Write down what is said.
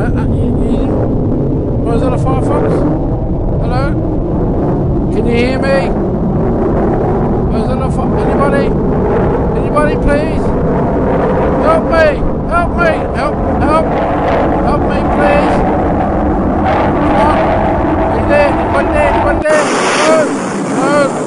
Was that a Firefox? Hello? Can you hear me? Was that a anybody? Anybody please? Help me! Help me! Help me please! Come on! Are you there? Anybody there? Anybody there? Hello? Hello?